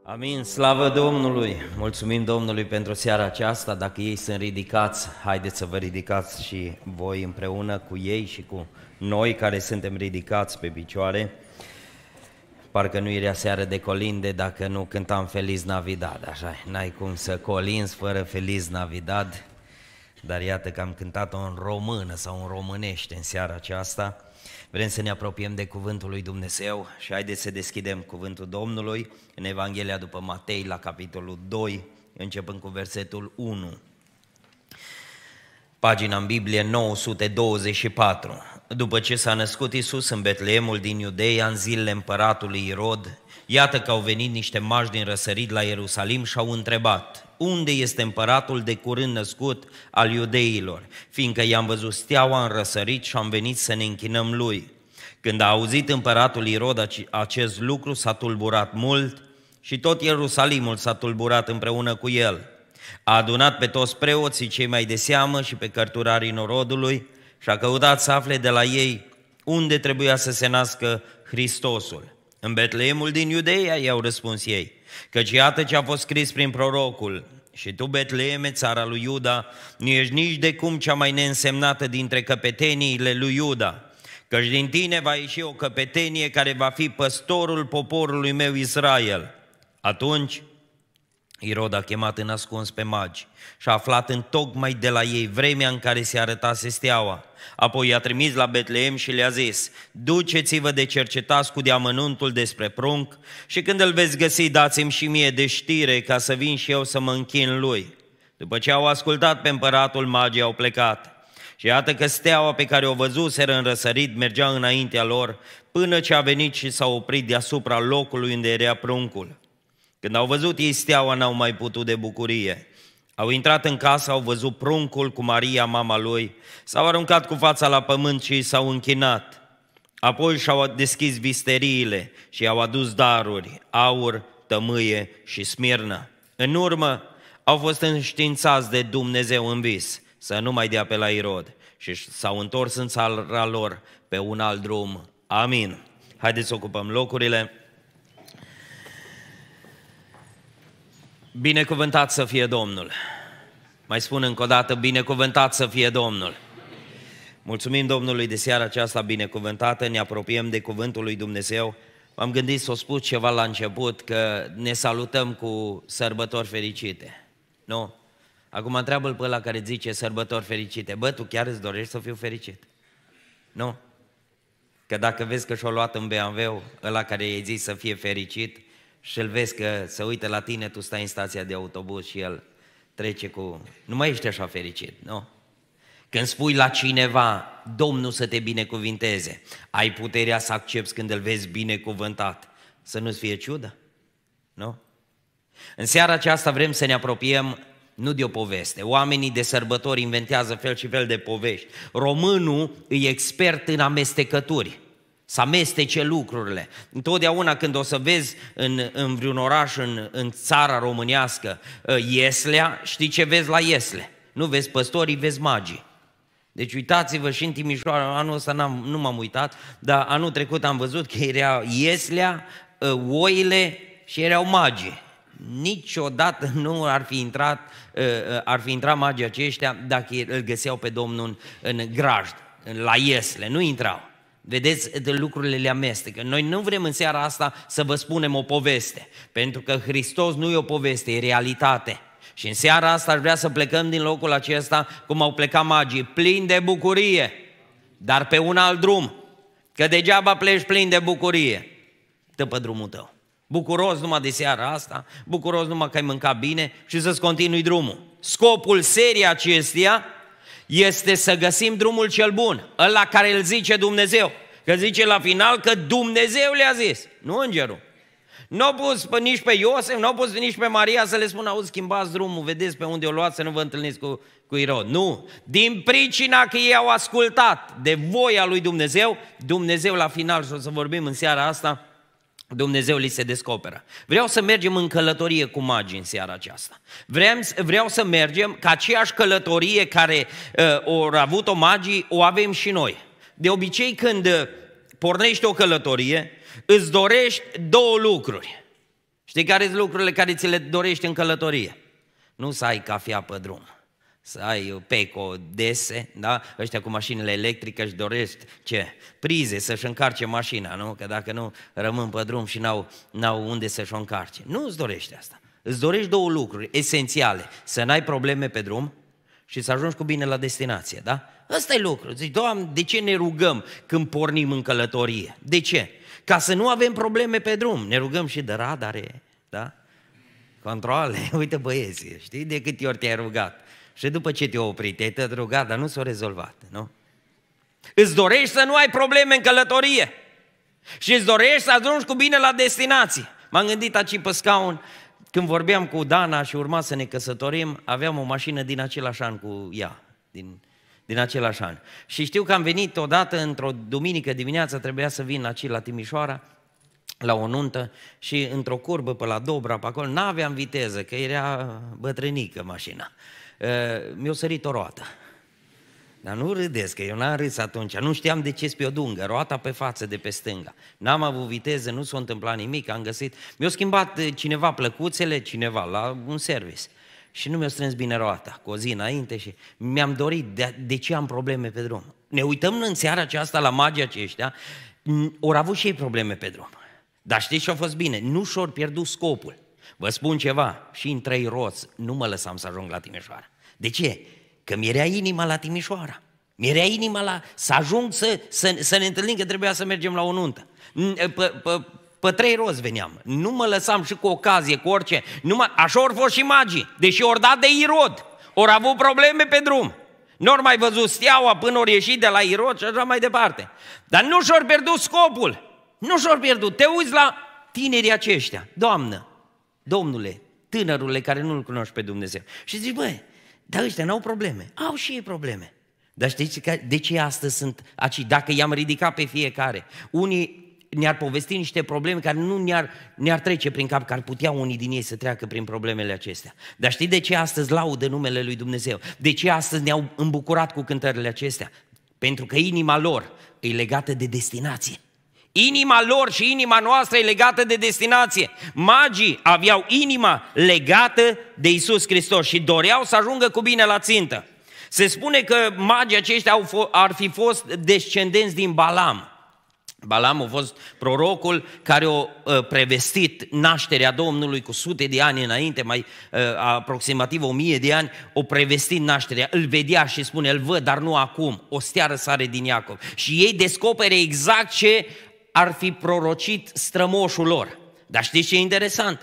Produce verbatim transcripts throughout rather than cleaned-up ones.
Amin, slavă Domnului! Mulțumim Domnului pentru seara aceasta. Dacă ei sunt ridicați, haideți să vă ridicați și voi împreună cu ei și cu noi care suntem ridicați pe picioare. Parcă nu era seară de colinde dacă nu cântam Feliz Navidad, așa, n-ai cum să colinzi fără Feliz Navidad, dar iată că am cântat-o în română sau în românește în seara aceasta. Vrem să ne apropiem de Cuvântul lui Dumnezeu și haideți să deschidem Cuvântul Domnului în Evanghelia după Matei, la capitolul doi, începând cu versetul unu. Pagina în Biblie nouă sute douăzeci și patru. După ce s-a născut Iisus în Betleemul din Iudeia, în zilele împăratului Irod, iată că au venit niște magi din răsărit la Ierusalim și au întrebat: unde este împăratul de curând născut al iudeilor? Fiindcă i-am văzut steaua în răsărit și am venit să ne închinăm lui. Când a auzit împăratul Irod acest lucru, s-a tulburat mult și tot Ierusalimul s-a tulburat împreună cu el. A adunat pe toți preoții cei mai de seamă și pe cărturarii norodului și a căutat să afle de la ei unde trebuia să se nască Hristosul. În Betleemul din Iudeia, i-au răspuns ei, căci iată ce a fost scris prin prorocul: și tu, Betleeme, țara lui Iuda, nu ești nici de cum cea mai neînsemnată dintre căpeteniile lui Iuda, căci din tine va ieși o căpetenie care va fi păstorul poporului meu Israel. Atunci Irod a chemat în ascuns pe magi și a aflat întocmai de la ei vremea în care se arătase steaua. Apoi i-a trimis la Betleem și le-a zis: duceți-vă de cercetați cu deamănuntul despre prunc și când îl veți găsi, dați-mi și mie de știre ca să vin și eu să mă închin lui. După ce au ascultat pe împăratul, magii au plecat. Și iată că steaua pe care o văzuseră în răsărit mergea înaintea lor până ce a venit și s-a oprit deasupra locului unde era pruncul. Când au văzut ei steaua, n-au mai putut de bucurie. Au intrat în casă, au văzut pruncul cu Maria, mama lui, s-au aruncat cu fața la pământ și s-au închinat. Apoi și-au deschis visteriile și i-au adus daruri, aur, tămâie și smirnă. În urmă au fost înștiințați de Dumnezeu în vis să nu mai dea pe la Irod și s-au întors în țara lor pe un alt drum. Amin. Haideți să ocupăm locurile. Binecuvântat să fie Domnul! Mai spun încă o dată, binecuvântat să fie Domnul! Mulțumim Domnului de seara aceasta binecuvântată, ne apropiem de Cuvântul lui Dumnezeu. M-am gândit să o spun ceva la început, că ne salutăm cu sărbători fericite. Nu? Acum întreabă-l pe ăla care zice sărbători fericite: bă, tu chiar îți dorești să fiu fericit? Nu? Că dacă vezi că și-o luat în B M W, ăla care i-ai zis să fie fericit, și îl vezi că se uită la tine, tu stai în stația de autobuz și el trece cu... Nu mai ești așa fericit, nu? Când spui la cineva, Domnul să te binecuvinteze, ai puterea să accepți când îl vezi binecuvântat, să nu-ți fie ciudă, nu? În seara aceasta vrem să ne apropiem nu de o poveste. Oamenii de sărbători inventează fel și fel de povești. Românul e expert în amestecături, să amestece lucrurile. Întotdeauna când o să vezi în, în vreun oraș, în, în țara românească, ieslea, știi ce vezi la iesle? Nu vezi păstorii, vezi magii. Deci uitați-vă, și în Timișoara, anul ăsta n-am, nu m-am uitat, dar anul trecut am văzut că era ieslea, oile și erau magii. Niciodată nu ar fi intrat, ar fi intrat magii aceștia dacă îl găseau pe Domnul în grajd, la iesle, nu intrau. Vedeți, de lucrurile le amestecă. Noi nu vrem în seara asta să vă spunem o poveste, pentru că Hristos nu e o poveste, e realitate. Și în seara asta aș vrea să plecăm din locul acesta cum au plecat magii, plini de bucurie, dar pe un alt drum. Că degeaba pleci plin de bucurie, dă pe drumul tău. Bucuros numai de seara asta, bucuros numai că ai mâncat bine și să-ți continui drumul. Scopul serii acesteia este să găsim drumul cel bun, ăla care îl zice Dumnezeu. Că zice la final că Dumnezeu le-a zis, nu îngerul. Nu au pus pe, nici pe Iosef, nu au pus nici pe Maria să le spună: auzi, schimbați drumul, vedeți pe unde o luați, să nu vă întâlniți cu, cu Irod. Nu, din pricina că ei au ascultat de voia lui Dumnezeu, Dumnezeu la final, și o să vorbim în seara asta, Dumnezeu li se descoperă. Vreau să mergem în călătorie cu magii în seara aceasta. Vreau, vreau să mergem ca aceeași călătorie care uh, o avut-o magii, o avem și noi. De obicei când pornești o călătorie, îți dorești două lucruri. Știi care sunt lucrurile care ți le dorești în călătorie? Nu să ai cafea pe drum, să ai Peco dese, da? Ăștia cu mașinile electrice își dorești ce? Prize să-și încarce mașina, nu? Că dacă nu rămân pe drum și n-au, n-au unde să-și o încarce. Nu îți dorești asta. Îți dorești două lucruri esențiale. Să n-ai probleme pe drum și să ajungi cu bine la destinație, da? Ăsta e lucru. Zici, Doamne, de ce ne rugăm când pornim în călătorie? De ce? Ca să nu avem probleme pe drum. Ne rugăm și de radare, da? Controle. Uite băieții, știi de câte ori te-ai rugat? Și după ce te-ai oprit, te-ai tot rugat, dar nu s-a rezolvat, nu? Îți dorești să nu ai probleme în călătorie și îți dorești să ajungi cu bine la destinație. M-am gândit aici pe scaun, când vorbeam cu Dana și urma să ne căsătorim, aveam o mașină din același an cu ea, din, din același an. Și știu că am venit odată, într-o duminică dimineață, trebuia să vin aici la Timișoara, la o nuntă și într-o curbă pe la Dobra, pe acolo, n-aveam viteză, că era bătrânică mașina. Mi-a sărit o roată. Dar nu râdeți, că eu n-am râs atunci, nu știam de ce pe o dungă, roata pe față de pe stânga. N-am avut viteză, nu s-a întâmplat nimic, am găsit. Mi-a schimbat cineva plăcuțele, cineva, la un service. Și nu mi-a strâns bine roata, cu o zi înainte și mi-am dorit de, de ce am probleme pe drum. Ne uităm în seara aceasta la magii aceștia, ori avut și ei probleme pe drum. Dar știți ce a fost bine? Nu și-au pierdut scopul. Vă spun ceva, și în trei roți nu mă lăsam să ajung la Timișoara. De ce? Că mi-era inima la Timișoara. Mi-era inima la să ajung să, să, să ne întâlnim, că trebuia să mergem la o nuntă. Pe, pe, pe trei roți veneam. Nu mă lăsam și cu ocazie, cu orice. Numai, așa ori fost și magii. Deși ori dat de Irod, ori avut probleme pe drum. Nu-ori mai văzut steaua până ori ieșit de la Irod și așa mai departe. Dar nu și-ori pierdut scopul. Nu și-ori pierdut. Te uiți la tinerii aceștia. Doamnă, Domnule, tânărule care nu-L cunoști pe Dumnezeu. Și zici, băi, dar ăștia n-au probleme. Au și ei probleme. Dar știți de ce astăzi sunt aici? Dacă i-am ridicat pe fiecare, unii ne-ar povesti niște probleme care nu ne-ar, ne-ar trece prin cap, că ar putea unii din ei să treacă prin problemele acestea. Dar știi de ce astăzi laudă numele lui Dumnezeu? De ce astăzi ne-au îmbucurat cu cântările acestea? Pentru că inima lor e legată de destinație. Inima lor și inima noastră e legată de destinație. Magii aveau inima legată de Iisus Hristos și doreau să ajungă cu bine la țintă. Se spune că magii aceștia au ar fi fost descendenți din Balam. Balam a fost prorocul care a prevestit nașterea Domnului cu sute de ani înainte, mai aproximativ o mie de ani, o prevestit nașterea. Îl vedea și spune, îl văd, dar nu acum, o stea răsare din Iacov. Și ei descopere exact ce ar fi prorocit strămoșul lor. Dar știți ce e interesant?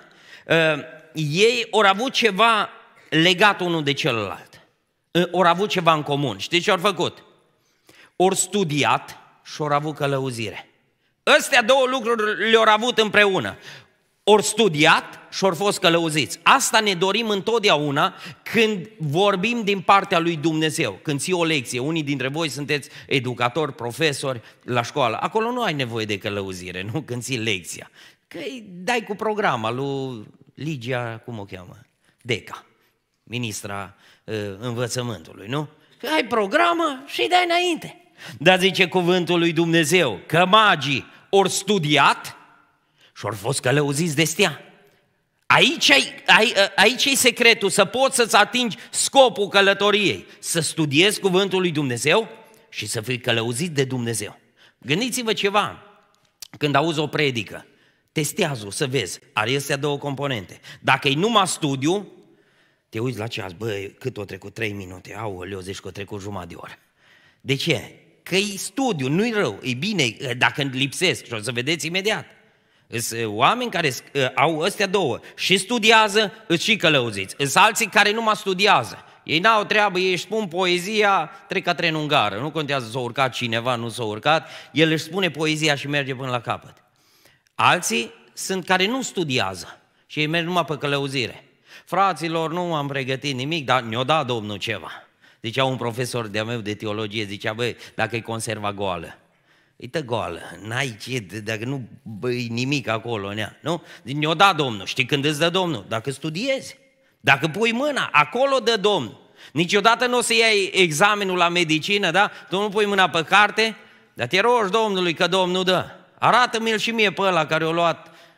Ei au avut ceva legat unul de celălalt. Au avut ceva în comun. Știți ce au făcut? Au studiat și au avut călăuzire. Astea două lucruri le-au avut împreună. Au studiat și au fost călăuziți. Asta ne dorim întotdeauna când vorbim din partea lui Dumnezeu. Când ții o lecție, unii dintre voi sunteți educatori, profesori la școală. Acolo nu ai nevoie de călăuzire, nu? Când ții lecția. Că îi dai cu programa lui Ligia, cum o cheamă? Deca, ministra uh, învățământului, nu? Că ai programa și îi dai înainte. Dar zice cuvântul lui Dumnezeu că magii ori studiat și ori fost călăuziți de stea. Aici e secretul, să poți să-ți atingi scopul călătoriei, să studiezi cuvântul lui Dumnezeu și să fii călăuzit de Dumnezeu. Gândiți-vă ceva, când auzi o predică, testează-o să vezi, are astea două componente. Dacă e numai studiu, te uiți la ceas, băi, cât o trecut, trei minute, aoleu, zici că o trecut jumătate de oră. De ce? Că e studiu, nu-i rău, e bine, dacă lipsesc și o să vedeți imediat. Sunt oameni care au astea două, și studiază, îți și călăuziți. Sunt alții care nu mai studiază. Ei n-au treabă, ei își spun poezia, trec ca tren în gară. Nu contează s-a urcat cineva, nu s-a urcat, el își spune poezia și merge până la capăt. Alții sunt care nu studiază și ei merg numai pe călăuzire. Fraților, nu am pregătit nimic, dar ne-o dat Domnul ceva. Zicea un profesor de-a meu de teologie, zicea, băi, dacă e conserva goală, uite goală, n-ai ce, dacă nu băi nimic acolo, nea, nu? Ne-o da Domnul, știi când îți dă Domnul? Dacă studiezi, dacă pui mâna, acolo dă Domnul. Niciodată nu o să iei examenul la medicină, da? Tu nu pui mâna pe carte, dar te rogi Domnului că Domnul dă. Arată-mi-l și mie pe ăla care a luat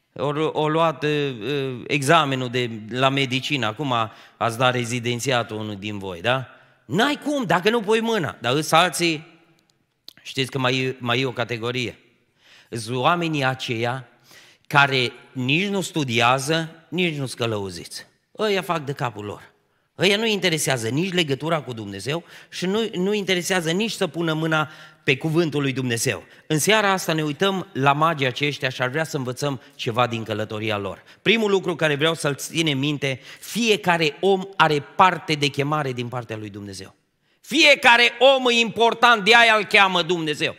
O, o luat uh, examenul de la medicină, acum ați dat rezidențiatul unul din voi, da? N-ai cum, dacă nu pui mâna. Dar îs alții, știți că mai, mai e o categorie. Sunt oamenii aceia care nici nu studiază, nici nu scălăuziți. Ăia fac de capul lor. Ăia nu interesează nici legătura cu Dumnezeu și nu, nu interesează nici să pună mâna pe cuvântul lui Dumnezeu. În seara asta ne uităm la magii aceștia și ar vrea să învățăm ceva din călătoria lor. Primul lucru care vreau să-l ținem minte, fiecare om are parte de chemare din partea lui Dumnezeu. Fiecare om e important, de aia îl cheamă Dumnezeu.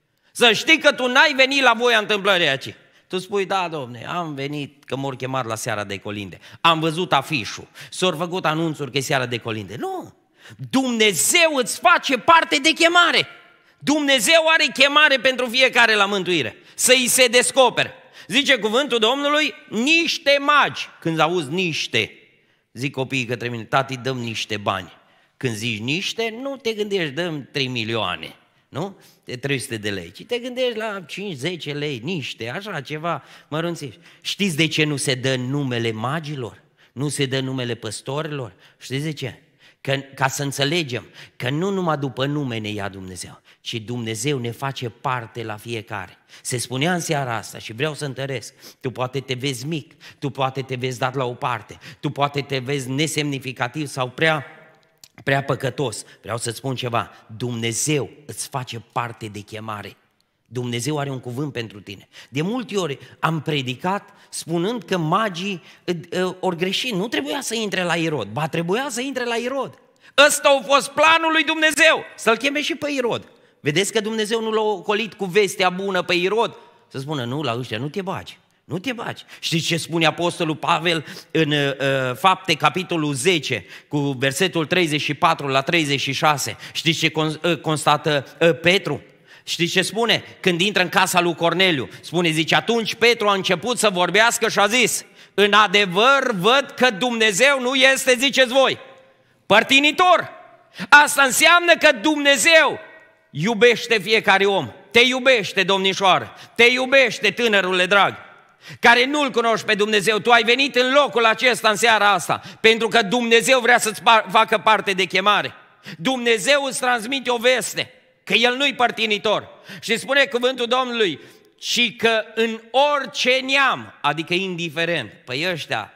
Să știi că tu n-ai venit la voia întâmplării aici. Tu spui, da, domne, am venit că m-au chemat la seara de colinde. Am văzut afișul, s-au făcut anunțuri că e seara de colinde. Nu! Dumnezeu îți face parte de chemare. Dumnezeu are chemare pentru fiecare la mântuire. Să-i se descopere. Zice cuvântul Domnului, niște magi. Când auzi niște, zic copiii către mine, tati, dăm niște bani. Când zici niște, nu te gândești, dăm trei milioane. Nu? De trei sute de lei. Ci te gândești la cinci zece lei, niște, așa ceva mărunțiși. Știți de ce nu se dă numele magilor? Nu se dă numele păstorilor? Știți de ce? Că, ca să înțelegem că nu numai după nume ne ia Dumnezeu, ci Dumnezeu ne face parte la fiecare. Se spunea în seara asta și vreau să întăresc, tu poate te vezi mic, tu poate te vezi dat la o parte, tu poate te vezi nesemnificativ sau prea... prea păcătos. Vreau să-ți spun ceva, Dumnezeu îți face parte de chemare. Dumnezeu are un cuvânt pentru tine. De multe ori am predicat spunând că magii ori greșit, nu trebuia să intre la Irod, ba trebuia să intre la Irod. Ăsta a fost planul lui Dumnezeu, să-l cheme și pe Irod. Vedeți că Dumnezeu nu l-a ocolit cu vestea bună pe Irod? Să spună, nu, la ăștia nu te bagi. Nu te bagi. Știți ce spune Apostolul Pavel în uh, Fapte, capitolul zece, cu versetul treizeci și patru la treizeci și șase? Știți ce constată uh, Petru? Știți ce spune? Când intră în casa lui Corneliu, spune, zice, atunci Petru a început să vorbească și a zis, în adevăr văd că Dumnezeu nu este, ziceți voi, părtinitor. Asta înseamnă că Dumnezeu iubește fiecare om. Te iubește, domnișoară, te iubește, tânărule drag, care nu-L cunoști pe Dumnezeu. Tu ai venit în locul acesta în seara asta pentru că Dumnezeu vrea să-ți facă parte de chemare. Dumnezeu îți transmite o veste, că El nu-i părtinitor. Și spune cuvântul Domnului, și că în orice neam, adică indiferent, păi ăștia,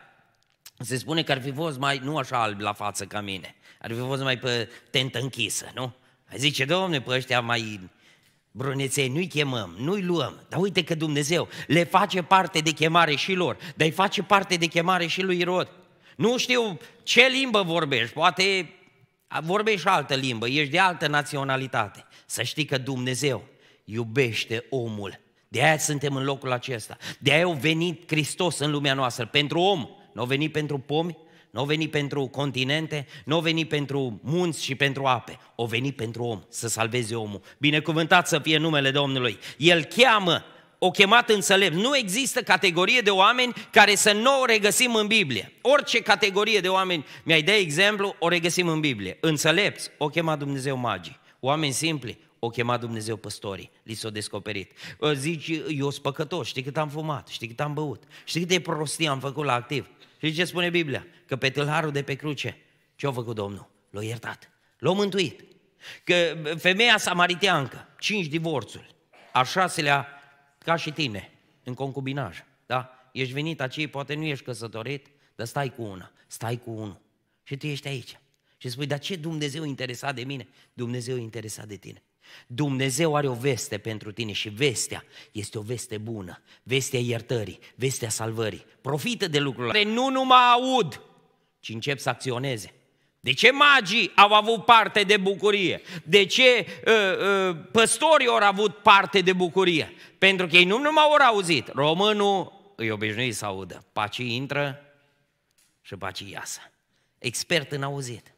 se spune că ar fi fost mai, nu așa alb la față ca mine, ar fi fost mai pe tentă închisă, nu? Zice, Domne, pe ăștia mai... bruneței, nu-i chemăm, nu-i luăm, dar uite că Dumnezeu le face parte de chemare și lor, dar îi face parte de chemare și lui Irod. Nu știu ce limbă vorbești, poate vorbești altă limbă, ești de altă naționalitate. Să știi că Dumnezeu iubește omul. De aia suntem în locul acesta. De aia a venit Hristos în lumea noastră, pentru om. Nu a venit pentru pomi, nu a venit pentru continente, nu a venit pentru munți și pentru ape. A venit pentru om, să salveze omul. Binecuvântat să fie numele Domnului. El cheamă, o chemat înțelept. Nu există categorie de oameni care să nu o regăsim în Biblie. Orice categorie de oameni, mi-ai dat exemplu, o regăsim în Biblie. Înțelepți, o chema Dumnezeu magii. Oameni simpli, o chema Dumnezeu păstorii, li s-o descoperit. Zici, eu sunt păcătos, știi cât am fumat, știi cât am băut, știi câte prostii am făcut la activ. Și ce spune Biblia? Că pe tâlharul de pe cruce, ce a făcut Domnul? L-a iertat, l-a mântuit. Că femeia samariteancă, cinci divorțuri, a șaselea ca și tine, în concubinaj, da? Ești venit aici, poate nu ești căsătorit, dar stai cu una, stai cu unul și tu ești aici. Și spui, dar ce Dumnezeu e interesat de mine? Dumnezeu e interesat de tine. Dumnezeu are o veste pentru tine și vestea este o veste bună, vestea iertării, vestea salvării. Profită de lucrurile care nu numai aud, ci încep să acționeze. De ce magii au avut parte de bucurie? De ce uh, uh, păstorii au avut parte de bucurie? Pentru că ei nu numai au auzit, românul îi obișnuit să audă, pacii intră și pacii iasă. Expert în auzit,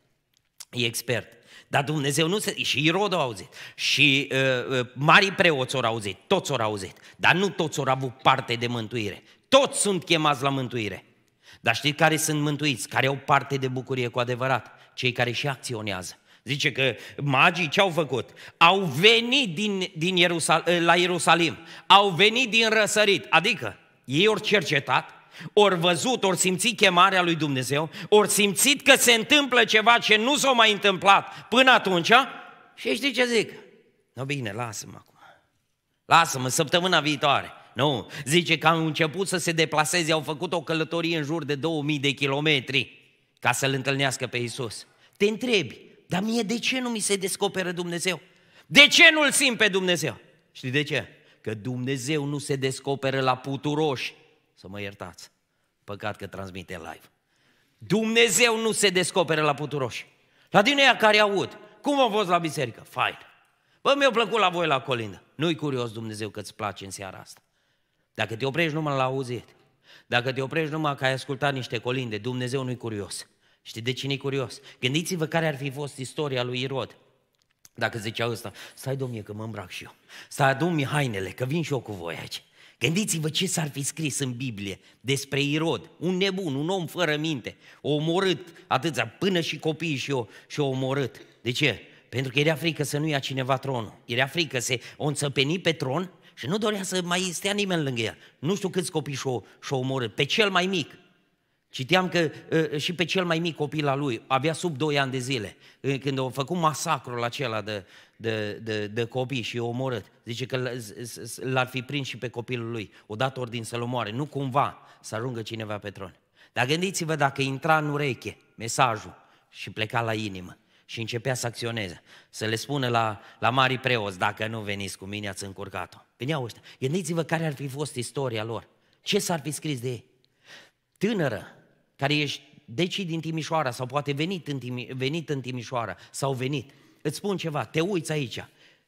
e expert. Dar Dumnezeu nu se... Și Irod a auzit, și uh, uh, marii preoți au auzit, toți au auzit, dar nu toți au avut parte de mântuire. Toți sunt chemați la mântuire. Dar știți care sunt mântuiți, care au parte de bucurie cu adevărat? Cei care și acționează. Zice că magii ce au făcut? Au venit din, din Ierusal, la Ierusalim, au venit din răsărit, adică Ei ori cercetat, ori văzut, ori simțit chemarea lui Dumnezeu, ori simțit că se întâmplă ceva ce nu s-a mai întâmplat până atunci și știi ce zic? No bine, lasă-mă acum. Lasă-mă, săptămâna viitoare. Nu, zice că au început să se deplaseze, au făcut o călătorie în jur de două mii de kilometri ca să-L întâlnească pe Iisus. Te întrebi, dar mie de ce nu mi se descoperă Dumnezeu? De ce nu-L simt pe Dumnezeu? Știi de ce? Că Dumnezeu nu se descoperă la puturoși. Să mă iertați, păcat că transmite live. Dumnezeu nu se descoperă la puturoși. La din ăia care aud, cum au fost la biserică? Fain. Bă, mi-a plăcut la voi la colindă. Nu-i curios Dumnezeu că îți place în seara asta. Dacă te oprești numai la auzit, dacă te oprești numai că ai ascultat niște colinde, Dumnezeu nu-i curios. Știi de cine e curios? Gândiți-vă care ar fi fost istoria lui Irod. Dacă zicea ăsta, stai domnie că mă îmbrac și eu, stai adu-mi hainele că vin și eu cu voi aici. Gândiți-vă ce s-ar fi scris în Biblie despre Irod, un nebun, un om fără minte, o omorât atâția, până și copiii și o, și o omorât. De ce? Pentru că era frică să nu ia cineva tronul, era frică să o înțăpeni pe tron și nu dorea să mai stea nimeni lângă el. Nu știu câți copii și-o, și-o omorât, pe cel mai mic. Citeam că uh, și pe cel mai mic copil al lui, avea sub doi ani de zile, când au făcut masacrul acela de, de, de, de copii și i-au omorât. Zice că l-ar fi prins și pe copilul lui, o dat ordin să-l omoare, nu cumva să ajungă cineva pe tron. Dar gândiți-vă dacă intra în ureche mesajul și pleca la inimă și începea să acționeze, să le spună la, la marii preoți, dacă nu veniți cu mine, ați încurcat-o. Veneau ăștia. Gândiți-vă care ar fi fost istoria lor, ce s-ar fi scris de ei. Tânără, care ești deci din Timișoara sau poate venit în, Timi, venit în Timișoara sau venit, îți spun ceva, te uiți aici,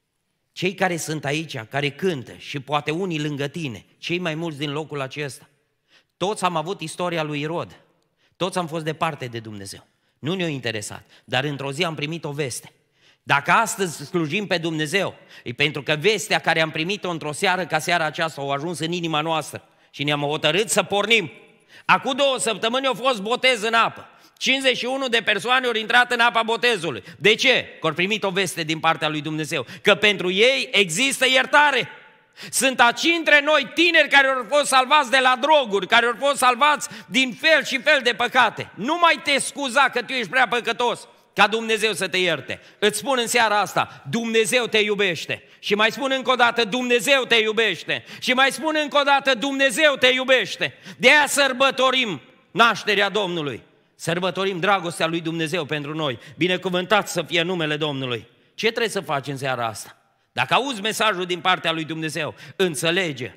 cei care sunt aici, care cântă și poate unii lângă tine, cei mai mulți din locul acesta, toți am avut istoria lui Irod, toți am fost departe de Dumnezeu, nu ne-a interesat, dar într-o zi am primit o veste. Dacă astăzi slujim pe Dumnezeu, e pentru că vestea care am primit-o într-o seară ca seara aceasta a ajuns în inima noastră și ne-am hotărât să pornim. Acum două săptămâni a fost botez în apă. cincizeci și unu de persoane au intrat în apa botezului. De ce? Că au primit o veste din partea lui Dumnezeu. Că pentru ei există iertare. Sunt aici între noi tineri care au fost salvați de la droguri, care au fost salvați din fel și fel de păcate. Nu mai te scuza că tu ești prea păcătos ca Dumnezeu să te ierte. Îți spun în seara asta, Dumnezeu te iubește. Și mai spun încă o dată, Dumnezeu te iubește. Și mai spun încă o dată, Dumnezeu te iubește. De aia sărbătorim nașterea Domnului. Sărbătorim dragostea lui Dumnezeu pentru noi. Binecuvântat să fie numele Domnului. Ce trebuie să faci în seara asta? Dacă auzi mesajul din partea lui Dumnezeu, înțelege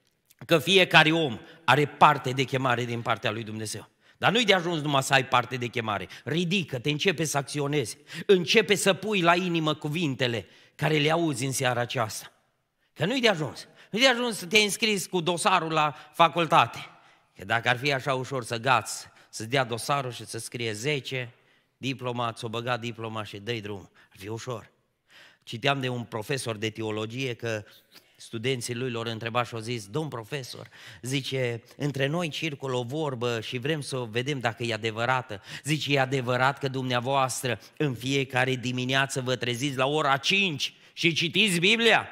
că fiecare om are parte de chemare din partea lui Dumnezeu. Dar nu-i de ajuns numai să ai parte de chemare. Ridică-te, începe să acționezi, începe să pui la inimă cuvintele care le auzi în seara aceasta. Că nu-i de ajuns. Nu-i de ajuns să te înscris cu dosarul la facultate. Că dacă ar fi așa ușor să gați, să-ți dea dosarul și să scrie zece, diploma, ți-o băga diploma și dă-i drum. Ar fi ușor. Citeam de un profesor de teologie că studenții lui l-au întrebat și au zis, domn profesor, zice, între noi circulă o vorbă și vrem să o vedem dacă e adevărată. Zice, e adevărat că dumneavoastră în fiecare dimineață vă treziți la ora cinci și citiți Biblia?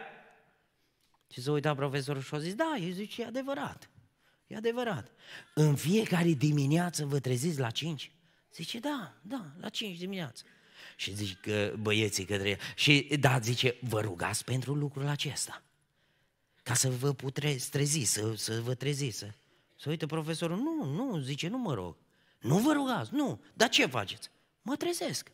Și s-a uitat profesorul și a zis, da, eu zice, e adevărat, e adevărat. În fiecare dimineață vă treziți la cinci? Zice, da, da, la cinci dimineață. Și zice băieții către el, și da, zice, vă rugați pentru lucrul acesta, ca să vă puteți trezi, să, să vă treziți. Să, să uite profesorul, nu, nu, zice, nu mă rog. Nu vă rugați, nu, dar ce faceți? Mă trezesc.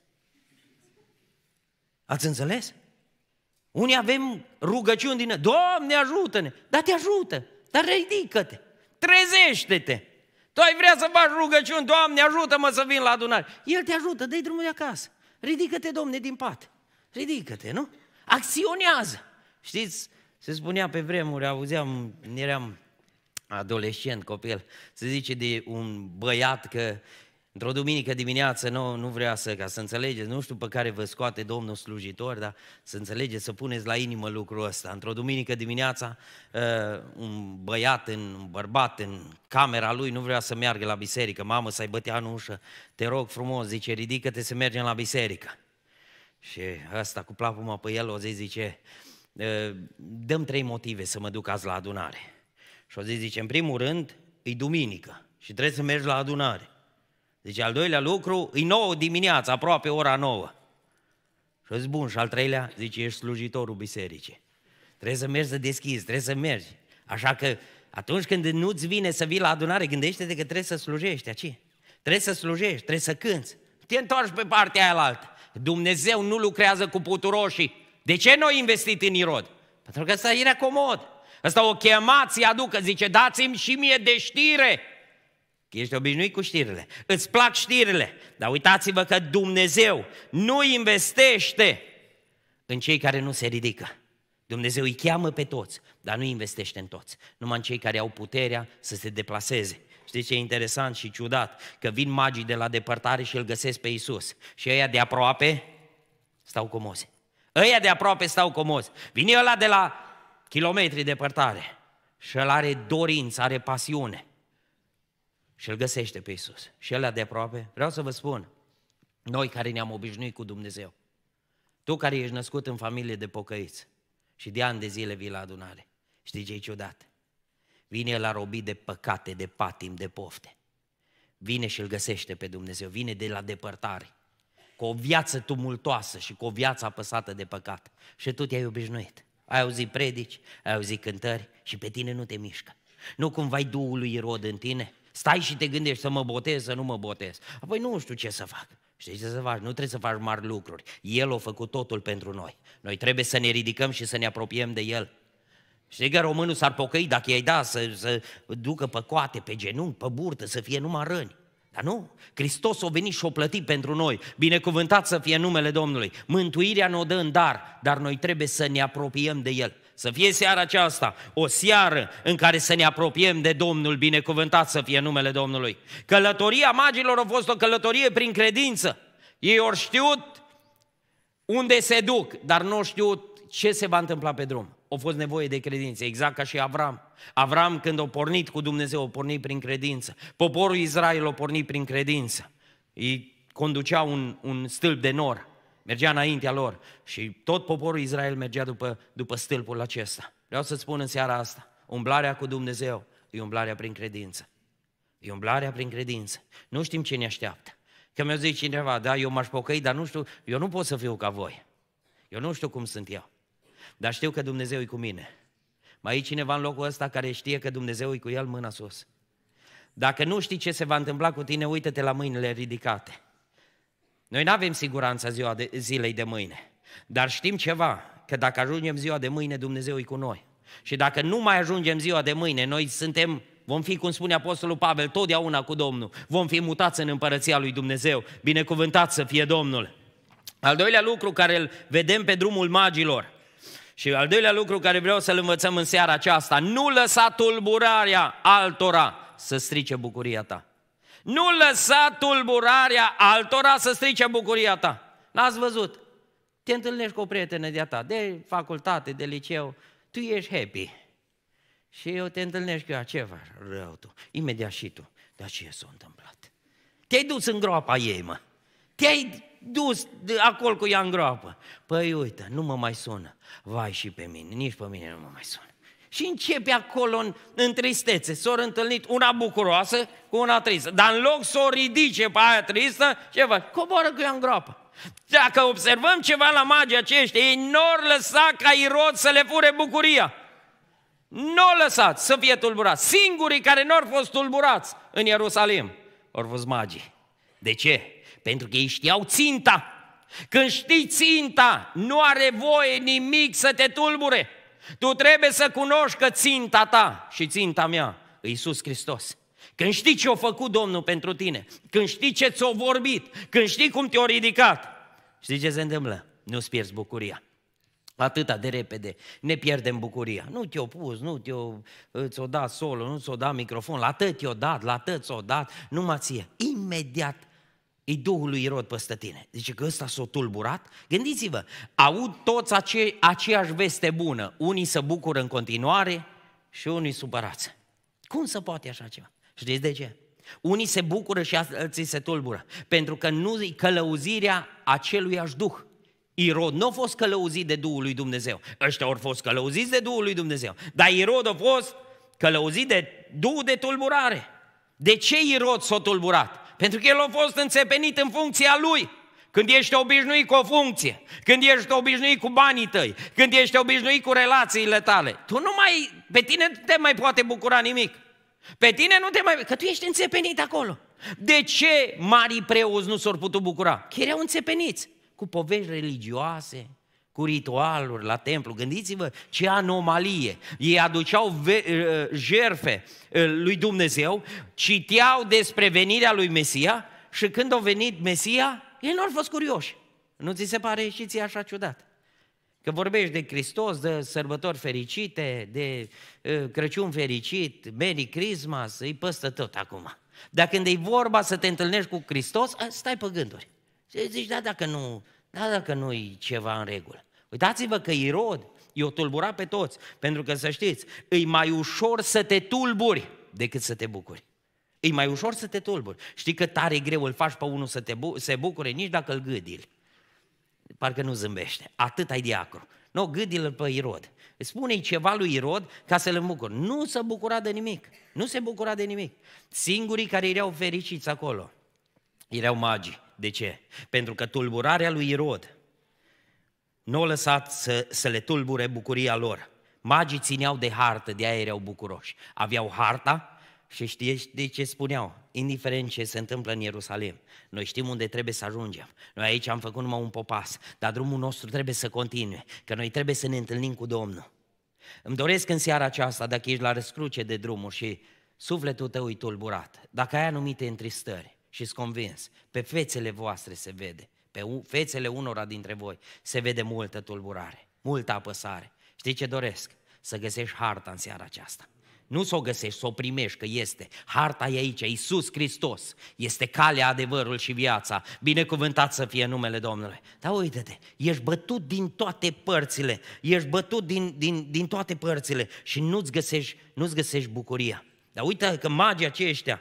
Ați înțeles? Unii avem rugăciuni din... Doamne, ajută-ne! Dar te ajută, dar ridică-te, trezește-te. Tu ai vrea să faci rugăciuni, Doamne, ajută-mă să vin la adunare. El te ajută, dă-i drumul de acasă. Ridică-te, Domne, din pat. Ridică-te, nu? Acționează. Știți, se spunea pe vremuri, auzeam, eram adolescent, copil, se zice de un băiat că într-o duminică dimineață nu, nu vrea să, ca să înțelegeți, nu știu pe care vă scoate Domnul slujitor, dar să înțelegeți, să puneți la inimă lucrul ăsta. Într-o duminică dimineața, uh, un băiat, în, un bărbat în camera lui nu vrea să meargă la biserică. Mamă, să-i bătea în ușă, te rog frumos, zice, ridică-te să mergem la biserică. Și ăsta cu plapuma pe el o zi zice, uh, dăm trei motive să mă duc azi la adunare. Și o zis, zice, în primul rând, e duminică și trebuie să mergi la adunare. Deci al doilea lucru, e nouă dimineața, aproape ora nouă. Și o zis, bun, și al treilea, zice, ești slujitorul bisericii. Trebuie să mergi să deschizi, trebuie să mergi. Așa că atunci când nu-ți vine să vii la adunare, gândește-te că trebuie să slujești aici. Trebuie să slujești, trebuie să cânți. Te întorci pe partea aia altă. Dumnezeu nu lucrează cu puturoșii. De ce nu ai investit în Irod? Pentru că ăsta era comod. Ăsta o chemați aducă, zice, dați-mi și mie de știre. Că ești obișnuit cu știrile. Îți plac știrile. Dar uitați-vă că Dumnezeu nu investește în cei care nu se ridică. Dumnezeu îi cheamă pe toți, dar nu investește în toți. Numai în cei care au puterea să se deplaseze. Știți ce e interesant și ciudat? Că vin magii de la depărtare și îl găsesc pe Iisus. Și ăia de aproape stau comozi. Ăia de aproape stau comozi. Vine ăla de la kilometri depărtare și ăla are dorință, are pasiune. Și îl găsește pe Iisus. Și ăla de aproape, vreau să vă spun, noi care ne-am obișnuit cu Dumnezeu, tu care ești născut în familie de pocăiți și de ani de zile vii la adunare, știi ce e ciudat? Vine la robit de păcate, de patim, de pofte. Vine și îl găsește pe Dumnezeu, vine de la depărtare, cu o viață tumultoasă și cu o viață apăsată de păcat. Și tu te-ai obișnuit. Ai auzit predici, ai auzit cântări și pe tine nu te mișcă. Nu cumva-i Duhul lui Irod în tine? Stai și te gândești să mă botez, să nu mă botez. Apoi nu știu ce să fac. Știi ce să faci? Nu trebuie să faci mari lucruri. El a făcut totul pentru noi. Noi trebuie să ne ridicăm și să ne apropiem de El. Știi că românul s-ar pocăi dacă i-ai da să, să ducă pe coate, pe genunchi, pe burtă, să fie numai răni. Dar nu, Hristos a venit și a plătit pentru noi. Binecuvântat să fie numele Domnului. Mântuirea ne-o dă în dar, dar noi trebuie să ne apropiem de El. Să fie seara aceasta o seară în care să ne apropiem de Domnul, binecuvântat să fie numele Domnului. Călătoria magilor a fost o călătorie prin credință. Ei au știut unde se duc, dar nu au știut ce se va întâmpla pe drum. A fost nevoie de credință, exact ca și Avram. Avram, când a pornit cu Dumnezeu, a pornit prin credință. Poporul Israel a pornit prin credință. Îi conducea un, un stâlp de nor, mergea înaintea lor și tot poporul Israel mergea după, după stâlpul acesta. Vreau să-ți spun în seara asta, umblarea cu Dumnezeu e umblarea prin credință. E umblarea prin credință. Nu știm ce ne așteaptă. Că mi-a zis cineva, da, eu m-aș pocăi, dar nu știu, eu nu pot să fiu ca voi. Eu nu știu cum sunt eu. Dar știu că Dumnezeu e cu mine. Mai e cineva în locul ăsta care știe că Dumnezeu e cu el, mâna sus. Dacă nu știi ce se va întâmpla cu tine, uită-te la mâinile ridicate. Noi nu avem siguranța ziua de, zilei de mâine, dar știm ceva, că dacă ajungem ziua de mâine, Dumnezeu e cu noi. Și dacă nu mai ajungem ziua de mâine, noi suntem, vom fi, cum spune Apostolul Pavel, totdeauna cu Domnul. Vom fi mutați în împărăția lui Dumnezeu. Binecuvântat să fie Domnul. Al doilea lucru care îl vedem pe drumul magilor, și al doilea lucru care vreau să-l învățăm în seara aceasta, nu lăsa tulburarea altora să strice bucuria ta. Nu lăsa tulburarea altora să strice bucuria ta. N-ați văzut? Te întâlnești cu o prietenă de-a ta, de facultate, de liceu, tu ești happy. Și eu te întâlnești cu ea, ce faci rău tu? Imediat și tu. Dar ce s-a întâmplat? Te-ai dus în groapa ei, mă. Te-ai dus acolo cu ea în groapă. Păi uite, nu mă mai sună. Vai și pe mine, nici pe mine nu mă mai sună. Și începe acolo în, în tristețe. S-au întâlnit una bucuroasă cu una tristă. Dar în loc să o ridice pe aia tristă, ce faci? Coboară cu ea în groapă. Dacă observăm ceva la magii aceștia, ei n-or lăsa ca Irod să le fure bucuria. Nu lăsați să fie tulburați. Singurii care n-au fost tulburați în Ierusalim au fost magii. De ce? Pentru că ei știau ținta. Când știi ținta, nu are voie nimic să te tulbure. Tu trebuie să cunoști că ținta ta și ținta mea e Iisus Hristos. Când știi ce a făcut Domnul pentru tine, când știi ce ți-a vorbit, când știi cum te-a ridicat, știi ce se întâmplă? Nu-ți pierzi bucuria. Atâta de repede ne pierdem bucuria. Nu te-o pus, nu te-o, ți-o dat solo, nu ți-o dat microfon, la tăt te-o dat, la tăt ți-o dat, numai ție. Imediat e Duhul lui Irod păstă tine. Zice că ăsta s-a tulburat. Gândiți-vă, aud toți ace- aceeași veste bună. Unii se bucură în continuare și unii supărați. Cum se poate așa ceva? Știți de ce? Unii se bucură și alții se tulbură. Pentru că nu e călăuzirea aceluiași Duh. Irod nu a fost călăuzit de Duhul lui Dumnezeu. Ăștia au fost călăuziți de Duhul lui Dumnezeu. Dar Irod a fost călăuzit de duhul de tulburare. De ce Irod s-a tulburat? Pentru că el a fost înțepenit în funcția lui. Când ești obișnuit cu o funcție, când ești obișnuit cu banii tăi, când ești obișnuit cu relațiile tale, tu nu mai, pe tine nu te mai poate bucura nimic. Pe tine nu te mai, că tu ești înțepenit acolo. De ce marii preoți nu s-au putut bucura? Că erau înțepeniți cu povești religioase, cu ritualuri la templu. Gândiți-vă ce anomalie. Ei aduceau jertfe lui Dumnezeu, citeau despre venirea lui Mesia și când a venit Mesia, ei nu au fost curioși. Nu ți se pare și ție așa ciudat? Că vorbești de Hristos, de sărbători fericite, de uh, Crăciun fericit, Merry Christmas, îi păstă tot acum. Dar când e vorba să te întâlnești cu Hristos, stai pe gânduri. Și zici, da, dacă nu, da, dacă nu e ceva în regulă. Uitați-vă că Irod i-o tulbura pe toți, pentru că să știți, e mai ușor să te tulburi decât să te bucuri. E mai ușor să te tulburi. Știi că tare greu îl faci pe unul să te bu- se bucure, nici dacă îl gâdili. Parcă nu zâmbește. Atât ai de acru. Nu, gâdil-l pe Irod. Spune-i ceva lui Irod ca să-l îmbucuri. Nu se bucura de nimic. Nu se bucura de nimic. Singurii care erau fericiți acolo erau magii. De ce? Pentru că tulburarea lui Irod nu a lăsat să, să le tulbure bucuria lor. Magii țineau de hartă, de aia erau bucuroși. Aveau harta și știți de ce spuneau? Indiferent ce se întâmplă în Ierusalim, noi știm unde trebuie să ajungem. Noi aici am făcut numai un popas, dar drumul nostru trebuie să continue, că noi trebuie să ne întâlnim cu Domnul. Îmi doresc în seara aceasta, dacă ești la răscruce de drumuri și sufletul tău e tulburat, dacă ai anumite întristări și îți convins, pe fețele voastre se vede, pe fețele unora dintre voi se vede multă tulburare, multă apăsare. Știi ce doresc? Să găsești harta în seara aceasta. Nu s-o găsești, s-o primești, că este. Harta e aici, Iisus Hristos. Este calea, adevărul și viața. Binecuvântat să fie numele Domnului. Dar uite-te, ești bătut din toate părțile, ești bătut din, din, din toate părțile și nu-ți găsești, nu-ți găsești bucuria. Dar uite că magii aceștia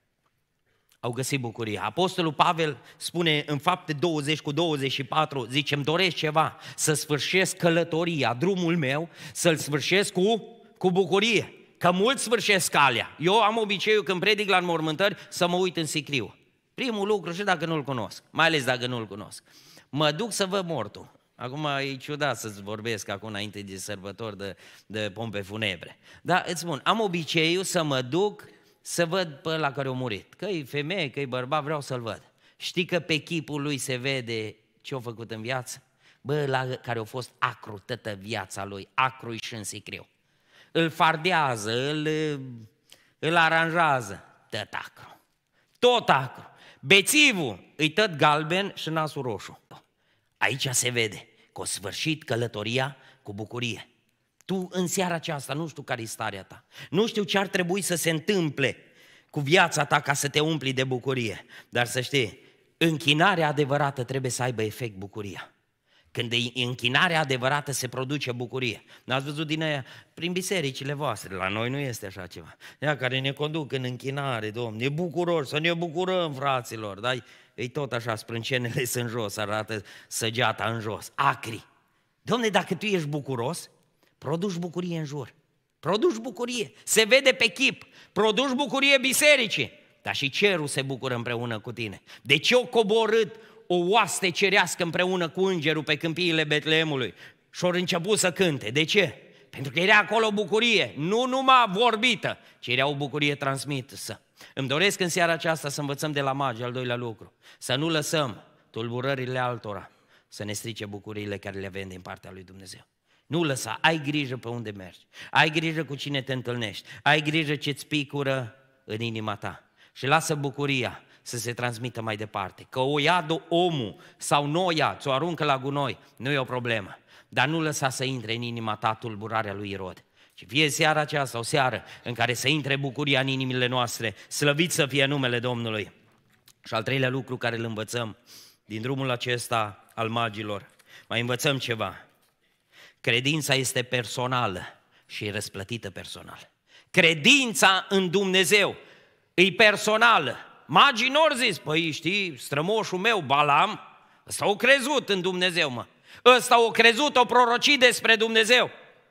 au găsit bucuria. Apostolul Pavel spune în Fapte douăzeci cu douăzeci și patru, zice, îmi doresc ceva, să sfârșesc călătoria, drumul meu, să-l sfârșesc cu, cu bucurie. Că mulți sfârșesc calea. Eu am obiceiul când predic la înmormântări să mă uit în sicriu. Primul lucru, și dacă nu-l cunosc, mai ales dacă nu-l cunosc, mă duc să văd mortul. Acum e ciudat să-ți vorbesc acum înainte de sărbători de, de pompe funebre. Dar îți spun, am obiceiul să mă duc să văd pe ăla care a murit. Că e femeie, că e bărbat, vreau să-l văd. Știi că pe chipul lui se vede ce a făcut în viață? Bă, ăla care a fost acru toată viața lui, acru și în sicriu. Îl fardează, îl, îl aranjează, tot acru, tot acru. Bețivul îi tot galben și nasul roșu. Aici se vede că a sfârșit călătoria cu bucurie. Tu în seara aceasta nu știu care e starea ta, nu știu ce ar trebui să se întâmple cu viața ta ca să te umpli de bucurie, dar să știi, închinarea adevărată trebuie să aibă efect bucuria. Când e închinarea adevărată se produce bucurie. N-ați văzut din aia prin bisericile voastre, la noi nu este așa ceva. Ea care ne conduc în închinare, Domnule, e bucuroși, să ne bucurăm, fraților, dar e tot așa, sprâncenele sunt jos, arată săgeata în jos, acri. Dom'le, dacă tu ești bucuros, produci bucurie în jur, produci bucurie, se vede pe chip, produci bucurie bisericii, dar și cerul se bucură împreună cu tine. De ce o coborât o oaste cerească împreună cu îngerul pe câmpiile Betleemului și-au început să cânte? De ce? Pentru că era acolo bucurie, nu numai vorbită, ci era o bucurie transmisă. Îmi doresc în seara aceasta să învățăm de la magi, al doilea lucru, să nu lăsăm tulburările altora să ne strice bucuriile care le avem din partea lui Dumnezeu. Nu lăsa, ai grijă pe unde mergi, ai grijă cu cine te întâlnești, ai grijă ce-ți picură în inima ta și lasă bucuria să se transmită mai departe. Că o ia omul sau nu o ia, ți-o aruncă la gunoi, nu e o problemă. Dar nu lăsa să intre în inima ta tulburarea lui Irod. Și fie seara aceasta o seară în care să intre bucuria în inimile noastre, slăvit să fie numele Domnului. Și al treilea lucru care îl învățăm din drumul acesta al magilor, mai învățăm ceva. Credința este personală și e răsplătită personal. Credința în Dumnezeu e personală. Magii n-or zis, păi știi, strămoșul meu, Balam, ăsta o crezut în Dumnezeu, mă. Ăsta o crezut, o prorocit despre Dumnezeu.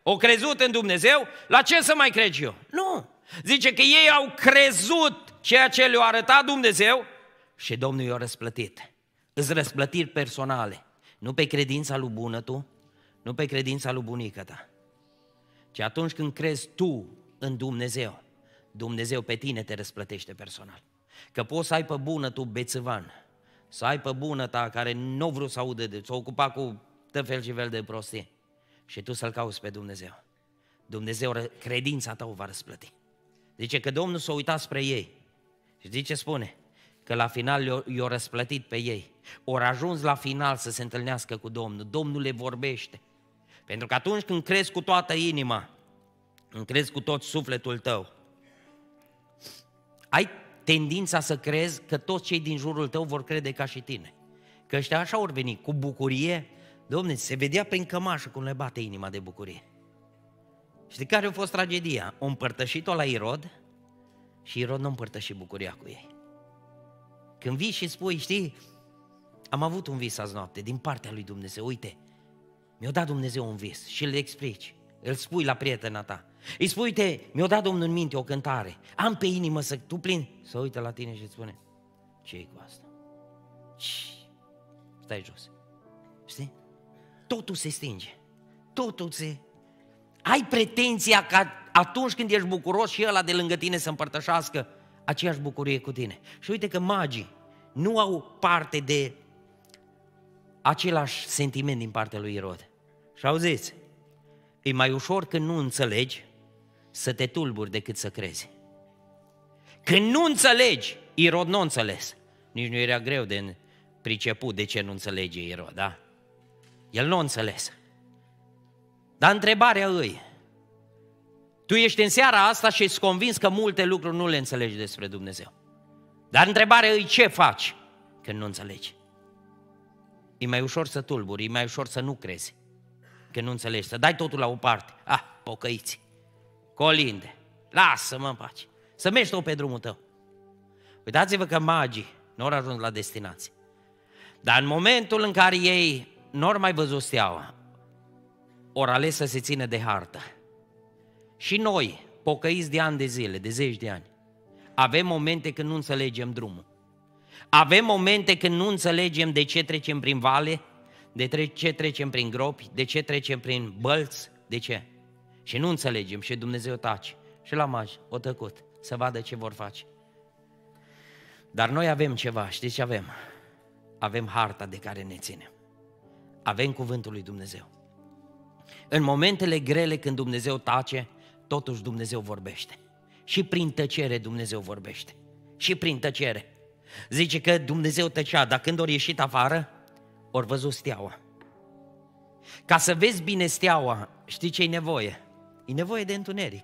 au crezut în Dumnezeu, la ce să mai cred eu? Nu! Zice că ei au crezut ceea ce le-a arătat Dumnezeu și Domnul i-a răsplătit. Îți răsplătiri personale, nu pe credința lui bună tu, nu pe credința lui bunică ta, ci atunci când crezi tu în Dumnezeu, Dumnezeu pe tine te răsplătește personal. Că poți să ai pe bună tu bețăvan, să ai pe bună ta care nu vreau să audă, de, s-a ocupat cu tot fel și fel de prostii și tu să-L cauți pe Dumnezeu. Dumnezeu, credința ta o va răsplăti. Zice că Domnul s-a uitat spre ei și zice, spune, că la final i-a răsplătit pe ei. Ori ajuns la final să se întâlnească cu Domnul. Domnul le vorbește. Pentru că atunci când crezi cu toată inima, când crezi cu tot sufletul tău, ai tendința să crezi că toți cei din jurul tău vor crede ca și tine. Că ăștia așa ori veni, cu bucurie. Dom'le, se vedea prin cămașă cum le bate inima de bucurie. Știi care a fost tragedia? O împărtășit-o la Irod și Irod nu împărtășit bucuria cu ei. Când vii și spui, știi, am avut un vis azi noapte din partea lui Dumnezeu, uite, mi-a dat Dumnezeu un vis și îl explici, îl spui la prietena ta. Îi spui, uite, mi-a dat Domnul în minte o cântare, am pe inimă să, tu plin, să uite la tine și îți spune, ce-i cu asta? Stai jos, știi? Totul se stinge, totul se... Ai pretenția ca atunci când ești bucuros și ăla de lângă tine să împărtășească aceeași bucurie cu tine. Și uite că magii nu au parte de același sentiment din partea lui Irod. Și auziți, e mai ușor când nu înțelegi să te tulburi decât să crezi. Când nu înțelegi, Irod nu înțeles. Nici nu era greu de priceput de ce nu înțelege Irod, da? El nu înțeles. Dar întrebarea îi, tu ești în seara asta și ești convins că multe lucruri nu le înțelegi despre Dumnezeu. Dar întrebarea îi, ce faci când nu înțelegi? E mai ușor să tulburi, e mai ușor să nu crezi când nu înțelegi, să dai totul la o parte. Ah, pocăiți, colinde, lasă-mă în pace, să mergi tu pe drumul tău. Uitați-vă că magii nu au ajuns la destinație. Dar în momentul în care ei nu au mai văzut steaua, ori ales să se țină de hartă. Și noi, pocăiți de ani de zile, de zeci de ani, avem momente când nu înțelegem drumul. Avem momente când nu înțelegem de ce trecem prin vale, de ce trecem prin gropi, de ce trecem prin bălți, de ce? Și nu înțelegem și Dumnezeu tace. Și la magi o tăcut să vadă ce vor face. Dar noi avem ceva, știți ce avem? Avem harta de care ne ținem. Avem cuvântul lui Dumnezeu. În momentele grele când Dumnezeu tace, totuși Dumnezeu vorbește. Și prin tăcere Dumnezeu vorbește. Și prin tăcere. Zice că Dumnezeu tăcea, dar când ori ieșit afară, ori văzut steaua. Ca să vezi bine steaua, știi ce e nevoie? E nevoie de întuneric.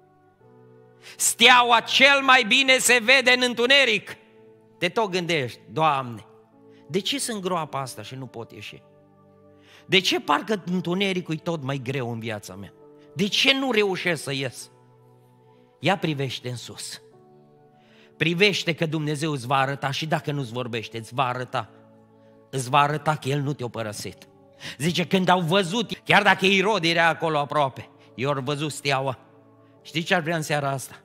Steaua cel mai bine se vede în întuneric. Te tot gândești, Doamne, de ce sunt groapa asta și nu pot ieși? De ce parcă întunericul e tot mai greu în viața mea? De ce nu reușesc să ies? Ia privește în sus. Privește că Dumnezeu îți va arăta și dacă nu-ți vorbește, îți va arăta. Îți va arăta că El nu te-a părăsit. Zice, când au văzut, chiar dacă Irod era acolo aproape, ei au văzut steaua. Știi ce ar vrea în seara asta?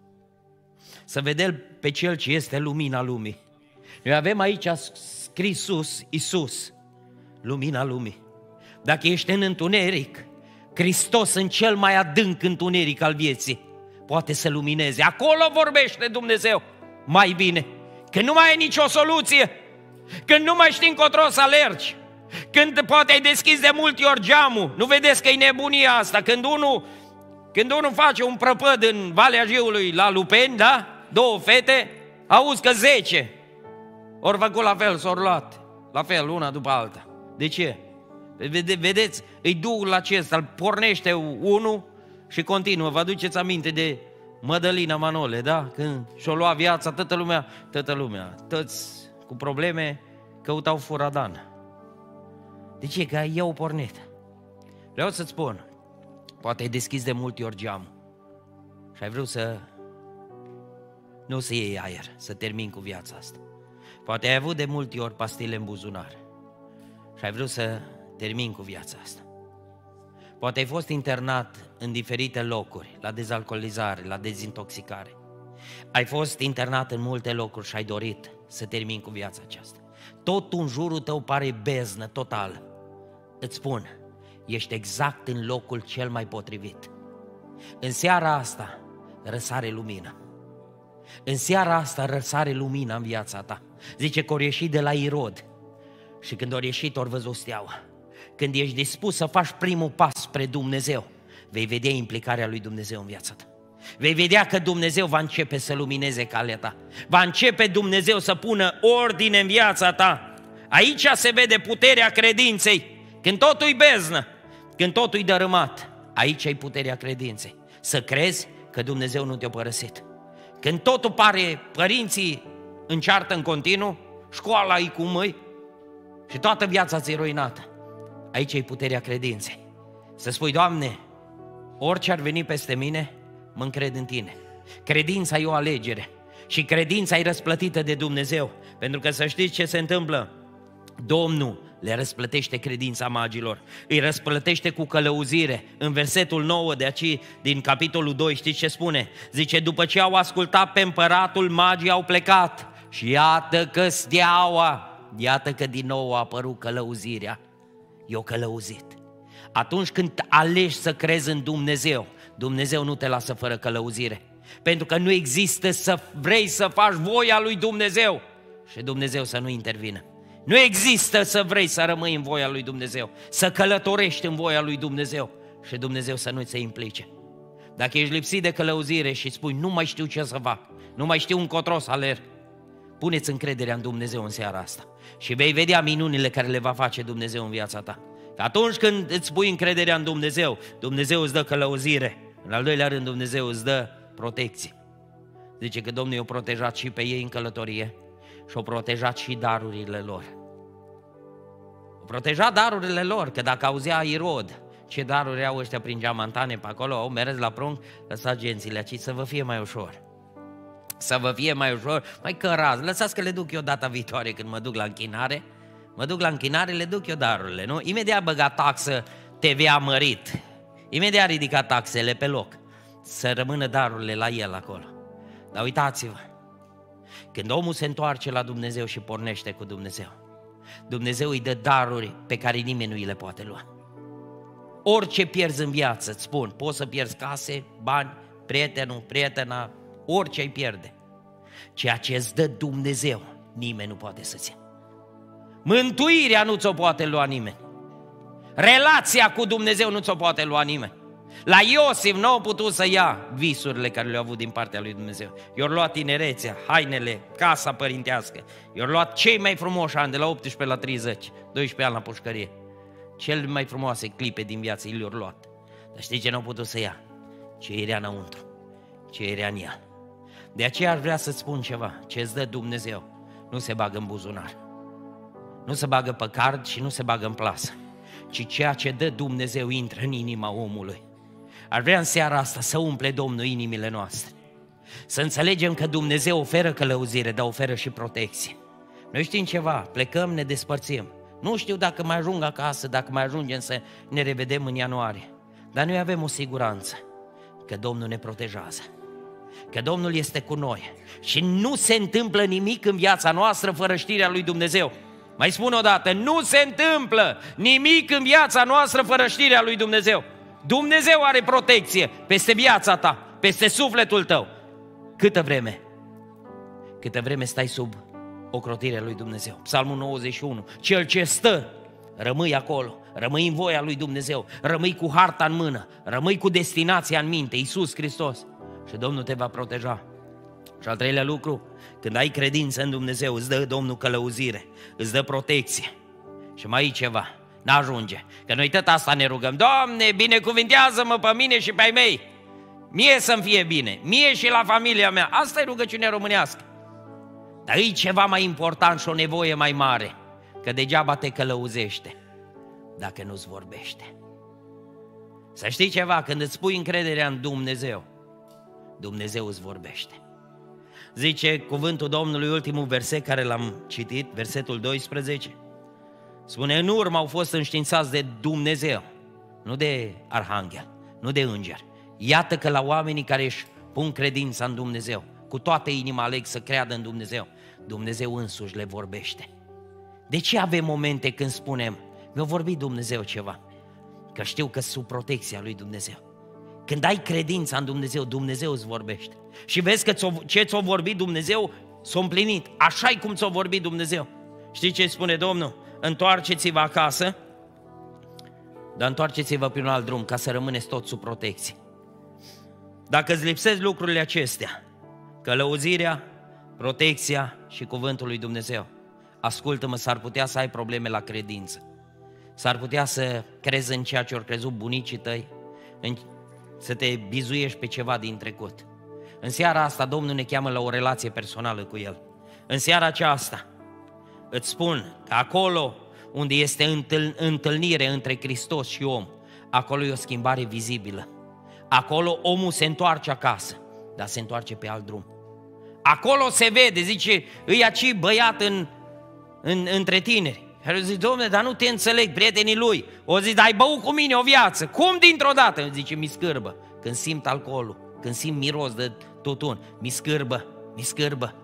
Să vedem pe Cel ce este lumina lumii. Noi avem aici scris sus, Iisus, lumina lumii. Dacă ești în întuneric, Hristos în cel mai adânc întuneric al vieții poate să lumineze. Acolo vorbește Dumnezeu mai bine. Când nu mai ai nicio soluție, când nu mai știi încotro să alergi, când poate ai deschis de multe ori geamul, nu vedeți că e nebunia asta, când unul, când unul face un prăpăd în Valea Jiului la Lupeni, da? Două fete, auzi că zece ori făcut la fel, s-au luat la fel, una după alta. De ce? Vedeți, îi duhul acesta, îl pornește unul și continuă. Vă aduceți aminte de Mădălina Manole, da? Când și-o lua viața, toată lumea, toată lumea, toți cu probleme căutau furadan. De ce? Că eu pornit. Vreau să-ți spun, poate ai deschis de multe ori geamul și ai vrut să nu să iei aer, să termin cu viața asta. Poate ai avut de multe ori pastile în buzunar și ai vrut să termin cu viața asta. Poate ai fost internat în diferite locuri, la dezalcoolizare, la dezintoxicare. Ai fost internat în multe locuri și ai dorit să termini cu viața aceasta. Tot în jurul tău pare beznă totală. Îți spun, ești exact în locul cel mai potrivit. În seara asta răsare lumină. În seara asta răsare lumina în viața ta. Zice că ori ieșit de la Irod și când ori ieșit ori văzut steaua. Când ești dispus să faci primul pas spre Dumnezeu, vei vedea implicarea lui Dumnezeu în viața ta. Vei vedea că Dumnezeu va începe să lumineze calea ta. Va începe Dumnezeu să pună ordine în viața ta. Aici se vede puterea credinței. Când totul e beznă, când totul e dărâmat, aici e puterea credinței. Să crezi că Dumnezeu nu te-a părăsit. Când totul pare, părinții înceartă în continuu, școala e cu mâi și toată viața ți-e ruinată. Aici e puterea credinței. Să spui, Doamne, orice ar veni peste mine, mă încred în Tine. Credința e o alegere și credința e răsplătită de Dumnezeu. Pentru că să știți ce se întâmplă, Domnul le răsplătește credința magilor, îi răsplătește cu călăuzire. În versetul nouă de aici, din capitolul doi, știți ce spune? Zice, după ce au ascultat pe împăratul, magii au plecat și iată că steaua, iată că din nou a apărut călăuzirea. I-o călăuzit. Atunci când alegi să crezi în Dumnezeu, Dumnezeu nu te lasă fără călăuzire. Pentru că nu există să vrei să faci voia lui Dumnezeu și Dumnezeu să nu intervină. Nu există să vrei să rămâi în voia lui Dumnezeu, să călătorești în voia lui Dumnezeu și Dumnezeu să nu-ți se implice. Dacă ești lipsit de călăuzire și spui, nu mai știu ce să fac, nu mai știu încotro să alerg, puneți încrederea în Dumnezeu în seara asta și vei vedea minunile care le va face Dumnezeu în viața ta. Că atunci când îți pui încrederea în Dumnezeu, Dumnezeu îți dă călăuzire. În al doilea rând, Dumnezeu îți dă protecție. Zice că Domnul i-a protejat și pe ei în călătorie și a protejat și darurile lor. A protejat darurile lor, că dacă auzea Irod ce daruri au ăștia prin geamantane pe acolo, au mers la prunc, lăsați gențile aici să vă fie mai ușor. Să vă fie mai ușor, mai cărați, lăsați că le duc eu data viitoare când mă duc la închinare. Mă duc la închinare, le duc eu darurile, nu? Imediat băga taxă T V A mărit, imediat ridica taxele pe loc, să rămână darurile la el acolo. Dar uitați-vă, când omul se întoarce la Dumnezeu și pornește cu Dumnezeu, Dumnezeu îi dă daruri pe care nimeni nu îi le poate lua. Orice pierzi în viață, îți spun, poți să pierzi case, bani, prietenul, prietena, orice ai pierde. Ceea ce îți dă Dumnezeu, nimeni nu poate să-ți ia. Mântuirea nu ți-o poate lua nimeni. Relația cu Dumnezeu nu ți-o poate lua nimeni. La Iosif nu au putut să ia visurile care le-au avut din partea lui Dumnezeu. I-au luat tinerețea, hainele, casa părintească. I-au luat cei mai frumoși ani, de la optsprezece la treizeci, doisprezece ani la pușcărie. Cele mai frumoase clipe din viață i le-au luat. Dar știi ce n-au putut să ia? Ce era înăuntru, ce era în ea. De aceea aș vrea să-ți spun ceva. Ce îți dă Dumnezeu nu se bagă în buzunar, nu se bagă pe card și nu se bagă în plasă, ci ceea ce dă Dumnezeu intră în inima omului. Ar vrea în seara asta să umple Domnul inimile noastre, să înțelegem că Dumnezeu oferă călăuzire, dar oferă și protecție. Noi știm ceva, plecăm, ne despărțim. Nu știu dacă mai ajung acasă, dacă mai ajungem să ne revedem în ianuarie, dar noi avem o siguranță, că Domnul ne protejează, că Domnul este cu noi și nu se întâmplă nimic în viața noastră fără știrea lui Dumnezeu. Mai spun o dată, nu se întâmplă nimic în viața noastră fără știrea lui Dumnezeu. Dumnezeu are protecție peste viața ta, peste sufletul tău. Câtă vreme? Câtă vreme stai sub ocrotirea lui Dumnezeu. Psalmul nouăzeci și unu. Cel ce stă, rămâi acolo, rămâi în voia lui Dumnezeu, rămâi cu harta în mână, rămâi cu destinația în minte, Iisus Hristos, și Domnul te va proteja. Și al treilea lucru, când ai credință în Dumnezeu, îți dă Domnul călăuzire, îți dă protecție. Și mai e ceva, n-ajunge, că noi tot asta ne rugăm: Doamne, binecuvintează-mă pe mine și pe ai mei, mie să-mi fie bine, mie și la familia mea. Asta e rugăciunea românească. Dar e ceva mai important și o nevoie mai mare, că degeaba te călăuzește dacă nu-ți vorbește. Să știi ceva, când îți pui încrederea în Dumnezeu, Dumnezeu îți vorbește. Zice cuvântul Domnului, ultimul verset care l-am citit, versetul doisprezece, spune: în urmă au fost înștiințați de Dumnezeu nu de arhanghel, nu de înger. Iată că la oamenii care își pun credința în Dumnezeu, cu toată inima aleg să creadă în Dumnezeu, Dumnezeu însuși le vorbește. De ce avem momente când spunem, mi-a vorbit Dumnezeu ceva? Că știu că sub protecția lui Dumnezeu. Când ai credința în Dumnezeu, Dumnezeu îți vorbește. Și vezi că ce ți-a vorbit Dumnezeu s-a împlinit. Așa-i cum ți-a vorbit Dumnezeu. Știi ce spune Domnul? Întoarceți-vă acasă, dar întoarceți-vă prin un alt drum, ca să rămâneți tot sub protecție. Dacă îți lipsesc lucrurile acestea, călăuzirea, protecția și cuvântul lui Dumnezeu, ascultă-mă, s-ar putea să ai probleme la credință. S-ar putea să crezi în ceea ce au crezut bunicii tăi, în, să te bizuiești pe ceva din trecut. În seara asta Domnul ne cheamă la o relație personală cu El. În seara aceasta îți spun că acolo unde este întâlnire între Hristos și om, acolo e o schimbare vizibilă. Acolo omul se întoarce acasă, dar se întoarce pe alt drum. Acolo se vede, zice, îi aci băiat în, în, între tineri. Și zice, Dom'le, dar nu te înțeleg, prietenii lui. O zice, dar ai băut cu mine o viață. Cum dintr-o dată? Zice, mi scârbă. Când simt alcoolul, când simt miros de tutun, mi scârbă, mi scârbă.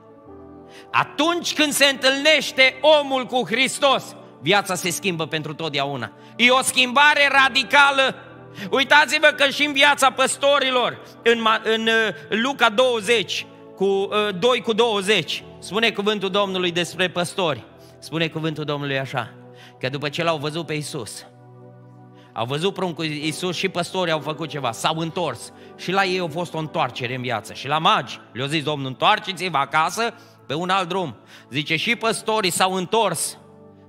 Atunci când se întâlnește omul cu Hristos, viața se schimbă pentru totdeauna. E o schimbare radicală. Uitați-vă că și în viața păstorilor, în, în Luca douăzeci, cu doi cu douăzeci, spune cuvântul Domnului despre păstori. Spune cuvântul Domnului așa, că după ce l-au văzut pe Iisus, au văzut pruncul Iisus și păstorii au făcut ceva, s-au întors și la ei a fost o întoarcere în viață. Și la magi le-a zis Domnul, întoarceți-vă acasă pe un alt drum. Zice, și păstorii s-au întors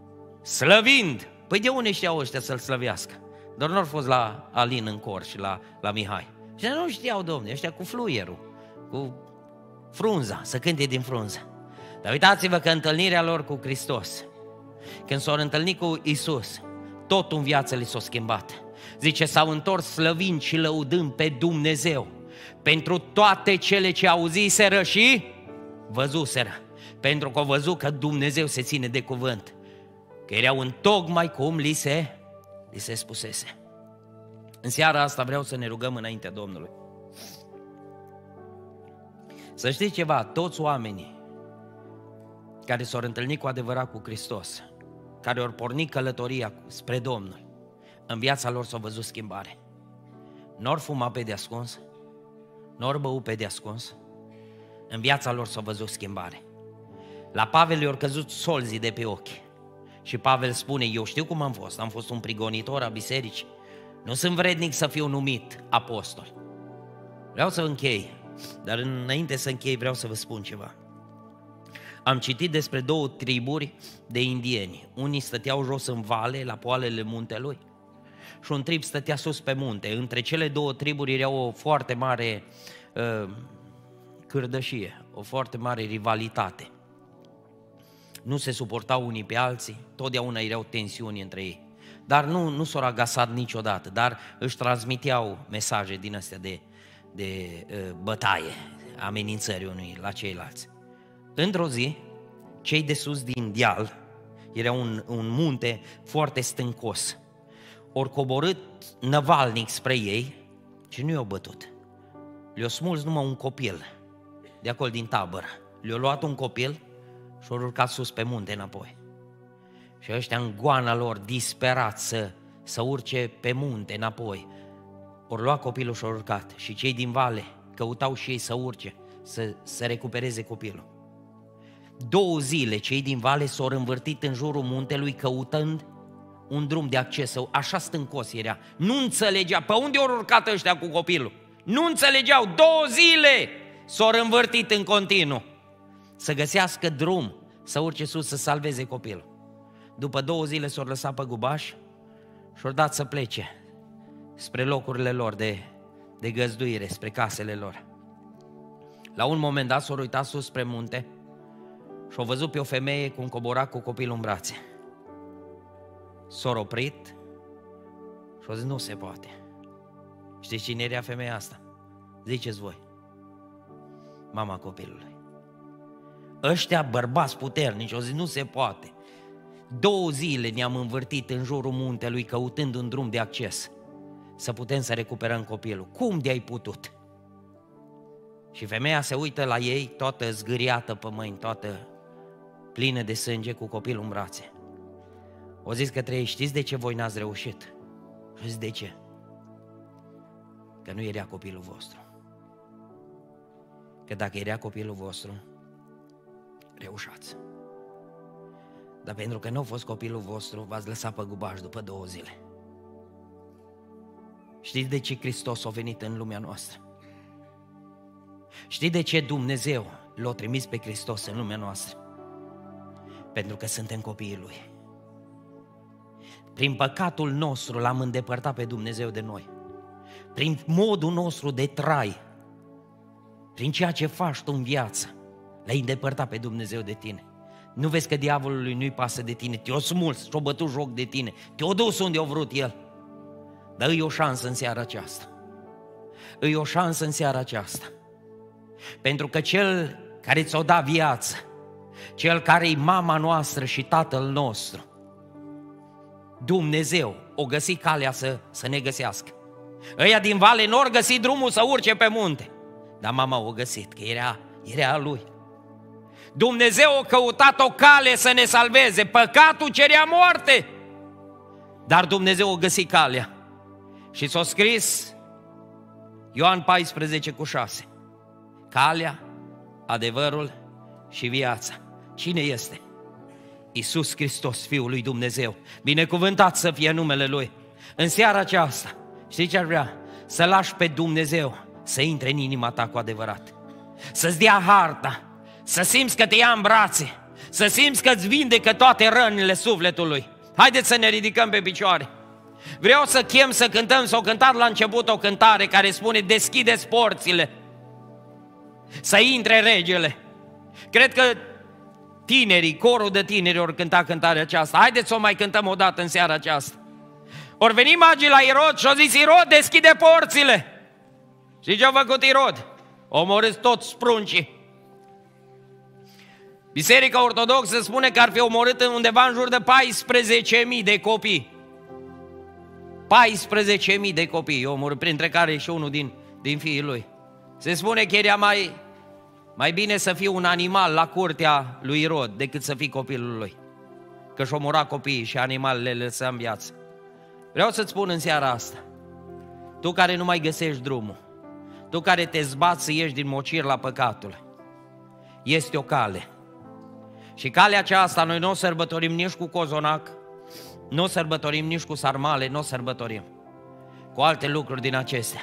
slăvind. Păi de unde știau ăștia să-L slăvească? Doar nu au fost la Alin în cor și la, la Mihai. Și nu știau, Domnule, ăștia cu fluierul, cu frunza, să cânte din frunză. Dar uitați-vă că întâlnirea lor cu Hristos, când s-au întâlnit cu Iisus, totul în viață li s-a schimbat. Zice, s-au întors slăvind și lăudând pe Dumnezeu pentru toate cele ce auziseră și văzuseră. Pentru că au văzut că Dumnezeu se ține de cuvânt, că erau întocmai cum li se, li se spusese. În seara asta vreau să ne rugăm înaintea Domnului. Să știți ceva, toți oamenii care s-au întâlnit cu adevărat cu Hristos, care au pornit călătoria spre Domnul, în viața lor s-a văzut schimbare. N-or fuma pe deascuns, n-or bău pe deascuns, în viața lor s-a văzut schimbare. La Pavel i-au căzut solzii de pe ochi și Pavel spune, eu știu cum am fost, am fost un prigonitor a bisericii, nu sunt vrednic să fiu numit apostol. Vreau să închei, dar înainte să închei vreau să vă spun ceva. Am citit despre două triburi de indieni. Unii stăteau jos în vale, la poalele muntelui, și un trib stătea sus pe munte. Între cele două triburi era o foarte mare uh, cârdășie, o foarte mare rivalitate. Nu se suportau unii pe alții, totdeauna erau tensiuni între ei. Dar nu, nu s-au agasat niciodată, dar își transmiteau mesaje din astea de, de uh, bătaie, amenințări unii la ceilalți. Într-o zi, cei de sus din deal, era un, un munte foarte stâncos, ori coborât năvalnic spre ei și nu i-au bătut. Le-au smuls numai un copil de acolo din tabără. Le-au luat un copil și au urcat sus pe munte înapoi. Și ăștia în goana lor, disperați să, să urce pe munte înapoi, au luat copilul și au urcat. Și cei din vale căutau și ei să urce, să, să recupereze copilul. Două zile cei din vale s-au învârtit în jurul muntelui căutând un drum de acces, așa stâncos era. Nu înțelegea, pe unde au urcat ăștia cu copilul? Nu înțelegeau, două zile s-au învârtit în continuu să găsească drum, să urce sus, să salveze copilul. După două zile s-au lăsat pe gubaș și au dat să plece spre locurile lor de, de găzduire, spre casele lor. La un moment dat s-au uitat sus spre munte și au văzut pe o femeie cu un coborac cu copilul în brațe. S-au oprit și au zis, nu se poate. Știți cine era femeia asta? Ziceți voi. Mama copilului. Ăștia bărbați puternici au zis, nu se poate. Două zile ne-am învârtit în jurul muntelui căutând un drum de acces să putem să recuperăm copilul. Cum de-ai putut? Și femeia se uită la ei, toată zgâriată pe mâini, toată plină de sânge, cu copilul în brațe. O zis către ei, știți de ce voi n-ați reușit? Știți de ce? Că nu era copilul vostru. Că dacă era copilul vostru, reușați. Dar pentru că nu a fost copilul vostru, v-ați lăsat pe gubaș după două zile. Știți de ce Hristos a venit în lumea noastră? Știți de ce Dumnezeu l-a trimis pe Hristos în lumea noastră? Pentru că suntem copiii Lui. Prin păcatul nostru l-am îndepărtat pe Dumnezeu de noi. Prin modul nostru de trai, prin ceea ce faci tu în viață, l-ai îndepărtat pe Dumnezeu de tine. Nu vezi că diavolului nu-i pasă de tine, te-o smuls și-o bătut joc de tine, te-o dus unde a vrut el. Dar îi o șansă în seara aceasta. Îi o șansă în seara aceasta. Pentru că cel care ți-o dat viață, cel care e mama noastră și tatăl nostru, Dumnezeu o găsi calea să, să ne găsească. Ăia din vale n-or găsi drumul să urce pe munte, dar mama o găsit, că era, era a lui. Dumnezeu a căutat o cale să ne salveze, păcatul cerea moarte, dar Dumnezeu a găsit calea. Și s-a scris Ioan paisprezece cu șase, calea, adevărul și viața. Cine este? Iisus Hristos, Fiul lui Dumnezeu. Binecuvântat să fie numele Lui. În seara aceasta, știi ce ar vrea? Să lași pe Dumnezeu să intre în inima ta cu adevărat. Să-ți dea harta, să simți că te ia în brațe, să simți că îți vindecă toate rănile sufletului. Haideți să ne ridicăm pe picioare. Vreau să chem să cântăm, s-au cântat la început o cântare care spune deschideți porțile, să intre regele. Cred că tinerii, corul de tineri ori cânta cântarea aceasta. Haideți să o mai cântăm o dată în seara aceasta. Ori veni magii la Irod și au zis, Irod, deschide porțile. Și ce a făcut Irod? O omorât toți pruncii. Biserica Ortodoxă spune că ar fi omorât undeva în jur de paisprezece mii de copii. paisprezece mii de copii i-au omorât, printre care și unul din, din fiii lui. Se spune că era mai, mai bine să fii un animal la curtea lui Irod decât să fii copilul lui. Că și omora copiii și animalele le lăsa în viață. Vreau să-ți spun în seara asta, tu care nu mai găsești drumul, tu care te zbați să ieși din mocir la păcatul, este o cale. Și calea aceasta noi nu o sărbătorim nici cu cozonac, nu o sărbătorim nici cu sarmale, nu o sărbătorim cu alte lucruri din acestea.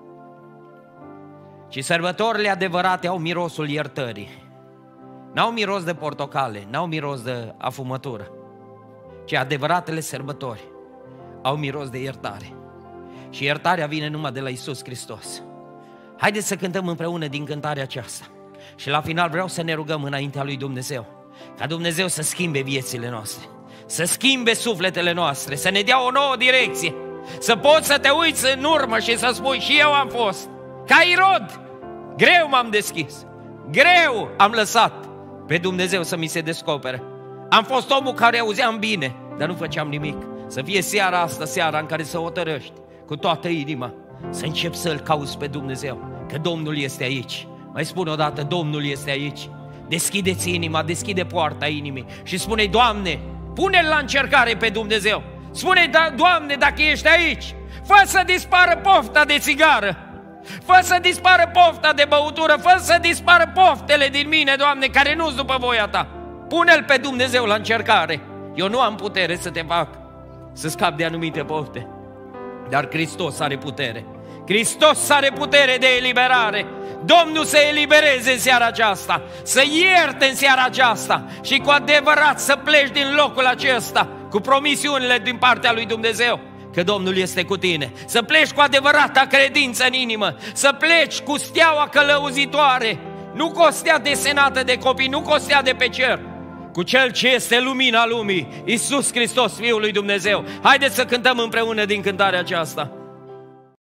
Și sărbătorile adevărate au mirosul iertării. N-au miros de portocale, n-au miros de afumătură, ci adevăratele sărbători au miros de iertare. Și iertarea vine numai de la Iisus Hristos. Haideți să cântăm împreună din cântarea aceasta. Și la final vreau să ne rugăm înaintea lui Dumnezeu, ca Dumnezeu să schimbe viețile noastre, să schimbe sufletele noastre, să ne dea o nouă direcție, să poți să te uiți în urmă și să spui, și eu am fost ca Irod, greu m-am deschis, greu am lăsat pe Dumnezeu să mi se descopere. Am fost omul care auzeam bine, dar nu făceam nimic. Să fie seara asta, seara în care să hotărăști cu toată inima să începi să-L cauți pe Dumnezeu, că Domnul este aici. Mai spun o dată, Domnul este aici. Deschideți inima, deschide poarta inimii și spune, Doamne, pune-L la încercare pe Dumnezeu. Spune, da, Doamne, dacă ești aici, fă să dispară pofta de țigară, fă să dispară pofta de băutură, fă să dispară poftele din mine, Doamne, care nu-s după voia Ta. Pune-L pe Dumnezeu la încercare. Eu nu am putere să te fac să scapi de anumite pofte, dar Hristos are putere. Hristos are putere de eliberare. Domnul să elibereze în seara aceasta, să ierte în seara aceasta și cu adevărat să pleci din locul acesta cu promisiunile din partea lui Dumnezeu, că Domnul este cu tine. Să pleci cu adevărata credință în inimă, să pleci cu steaua călăuzitoare, nu cu o stea desenată de copii, nu cu o stea de pe cer, cu Cel ce este lumina lumii, Iisus Hristos, Fiul lui Dumnezeu. Haideți să cântăm împreună din cântarea aceasta.